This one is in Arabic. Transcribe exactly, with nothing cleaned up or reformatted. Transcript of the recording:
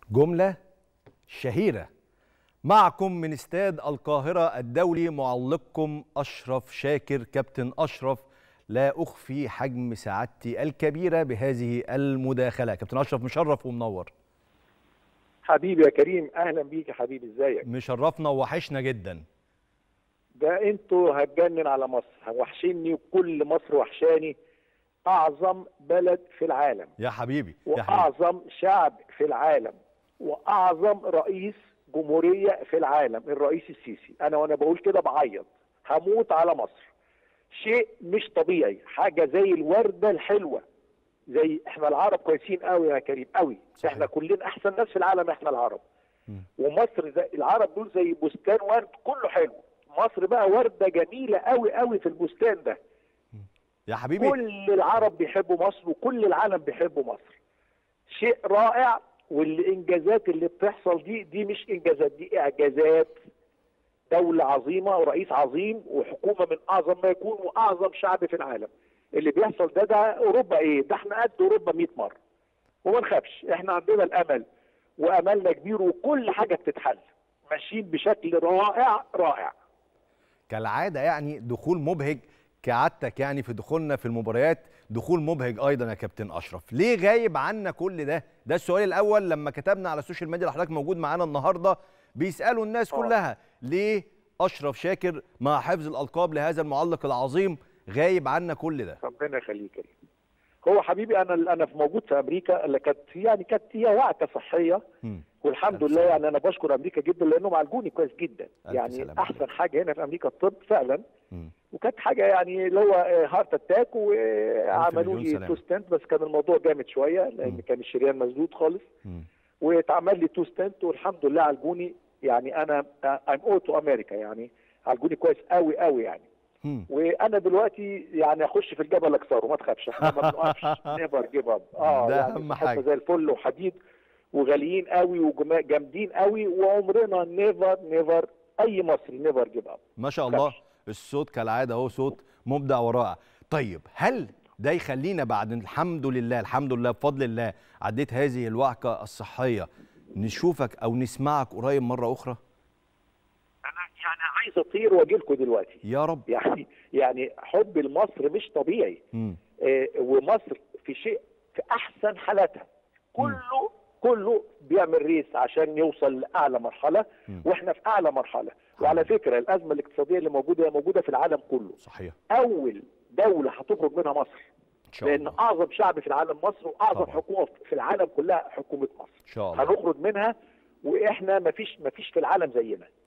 جملة شهيرة. معكم من استاد القاهرة الدولي معلقكم أشرف شاكر. كابتن أشرف، لا أخفي حجم سعادتي الكبيرة بهذه المداخلة. كابتن أشرف مشرف ومنور. حبيبي يا كريم، أهلا بيك يا حبيبي، ازيك؟ مشرفنا ووحشنا جدا. ده انتوا هتجنن على مصر، وحشني وكل مصر وحشاني. أعظم بلد في العالم يا حبيبي يا حبيبي. وأعظم شعب في العالم وأعظم رئيس جمهورية في العالم، الرئيس السيسي. أنا وأنا بقول كده بعيط، هموت على مصر. شيء مش طبيعي، حاجة زي الوردة الحلوة. زي احنا العرب كويسين قوي يا كريم قوي. صحيح. احنا كلنا احسن ناس في العالم، احنا العرب. م. ومصر زي العرب دول زي بستان ورد كله حلو. مصر بقى وردة جميلة قوي قوي في البستان ده. يا حبيبي، كل العرب بيحبوا مصر وكل العالم بيحبوا مصر. شيء رائع. والانجازات اللي بتحصل دي دي مش انجازات، دي اعجازات. دولة عظيمة ورئيس عظيم وحكومة من اعظم ما يكون واعظم شعب في العالم. اللي بيحصل ده ده اوروبا ايه؟ ده احنا قد اوروبا مئة مرة. وما نخافش، احنا عندنا الامل واملنا كبير وكل حاجة بتتحل. ماشيين بشكل رائع رائع. كالعادة يعني دخول مبهج كعادتك، يعني في دخولنا في المباريات دخول مبهج ايضا يا كابتن اشرف. ليه غايب عنا كل ده؟ ده السؤال الاول. لما كتبنا على السوشيال ميديا اللي حضرتك موجود معانا النهارده، بيسالوا الناس كلها ليه اشرف شاكر مع حفظ الالقاب لهذا المعلق العظيم غايب عنا كل ده؟ ربنا يخليك يا كريم. هو حبيبي انا انا في موجود في امريكا، اللي كانت يعني كانت هي وعكه صحيه. م. والحمد لله يعني انا بشكر امريكا جدا لانهم عالجوني كويس جدا. يعني احسن حاجه هنا في امريكا الطب فعلا. م. وكانت حاجه يعني اللي هو هارت اتاك، وعملوا لي تو ستنت، بس كان الموضوع جامد شويه لان م. كان الشريان مسدود خالص. م. واتعمل لي تو ستنت والحمد لله عالجوني. يعني انا ام او تو امريكا، يعني عالجوني كويس قوي قوي يعني. مم. وانا دلوقتي يعني اخش في الجبل اكسره، ما تخافش، احنا ما بنقفش. نيفر جيف اب. اه ده يعني اهم حاجه. زي الفل وحديد وغاليين قوي وجامدين قوي، وعمرنا نيفر نيفر اي مصري نيفر جيف اب. ما شاء الله. الصوت كالعاده اهو صوت مبدع ورائع. طيب هل ده يخلينا بعد الحمد لله الحمد لله بفضل الله عديت هذه الوعكه الصحيه نشوفك او نسمعك قريب مره اخرى؟ يعني عايز اطير واجي لكم دلوقتي يا رب. يعني يعني حب لمصر مش طبيعي. آه ومصر في شيء في احسن حالاتها. كله م. كله بيعمل ريس عشان يوصل لاعلى مرحله. م. واحنا في اعلى مرحله. وعلى فكره الازمه الاقتصاديه اللي موجوده هي موجوده في العالم كله. صحيح. اول دوله هتخرج منها مصر. إن شاء الله. لان اعظم شعب في العالم مصر، واعظم طبعا. حكومه في العالم كلها حكومه مصر. ان شاء الله هنخرج منها، واحنا مفيش مفيش في العالم زينا.